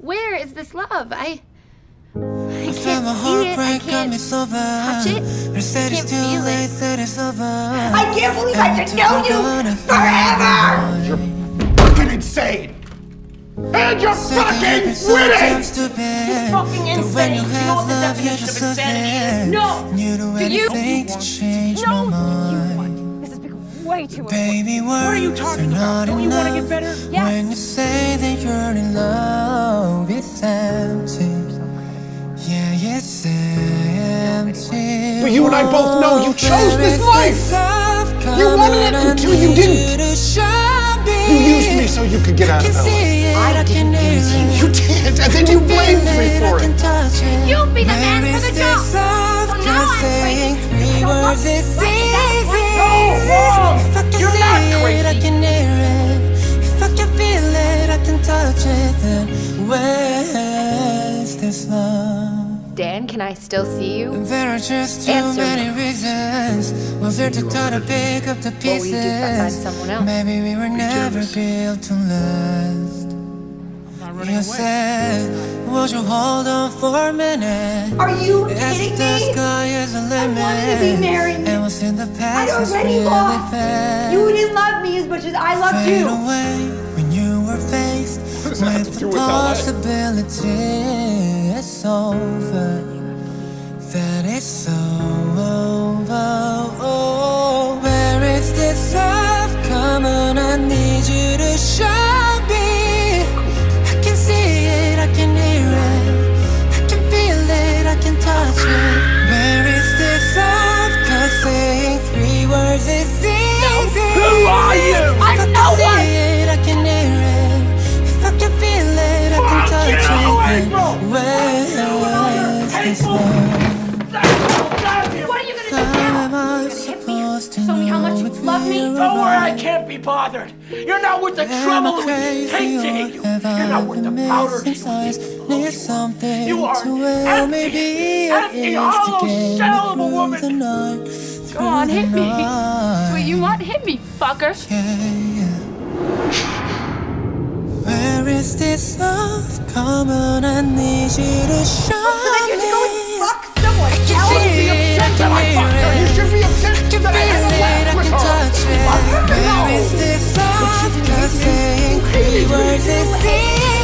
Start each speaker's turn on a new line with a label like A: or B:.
A: Where is this love? I can't see it. I can't touch it. I can't feel it.
B: I can't believe I can know you forever!
C: You're fucking insane! And you're fucking winning!
B: You're fucking insane. You know what the definition of insanity is? No! Do you? No! This has become way too important.
C: What are you talking about? Don't you want to get better?
B: Yes.
C: When you say that you're in love, it's empty. Yeah, it's empty. But you and I both know you chose this life! You wanted it until you didn't! You used me so you could get out of LA.
B: I didn't use you.
C: You did, and then you blamed me for it.
A: You'll be the man for the job. So now I'm crazy.
C: No, wrong! You're not crazy!
D: If I can feel it, I can touch it, then where's this love?
A: Dan, can I still see you?
D: There are just too many reasons. We're built to try to pick up the
A: What will you do if I find
D: pieces.
A: someone else?
D: Maybe we were never built to last. You said, would you hold on for a minute?
B: Are you
D: Yes,
B: kidding
D: the
B: me?
D: sky is the limit.
B: I wanted to be married.
D: And what's in the
B: I
D: past is
B: already
D: really
B: lost.
D: bad.
B: You didn't love me as much as I loved
D: Fade
B: you.
D: away when you were faced
C: does that have
D: with
C: to
D: the
C: do with LA?
D: possibility it's over. That it's over. Oh, where is this love? Come on, I need you to show me. I can see it, I can hear it, I can feel it, I can touch it. Where is this love? 'Cause saying 3 words is easy.
C: Who are you?
D: I'm no one. I can hear it. If I can feel it, I can touch it. Then where's this love?
B: What are you gonna do
D: How
B: now?
D: am I
B: You're gonna hit me?
D: supposed to
B: Show me how much you
D: know
B: love me?
D: if
C: Don't worry, I
D: you're
C: can't be bothered. You're not worth the trouble it would take to hit you. You're not worth the powder to
D: need something
C: You are
D: to wear. Maybe
C: empty, hollow shell of a woman.
A: Go on, hit me. What you want? Hit me, fucker.
D: Where is this love? Come on, I need you to show
B: So then you have to go and
D: me.
B: fuck someone else?
D: See it, I can hear it.
C: You should be upset
D: I can
C: that I
D: feel
C: had
D: it,
C: to
D: I
C: laugh with
D: can
C: her.
D: touch it. Where is this love? 'Cause saying 3 words is easy.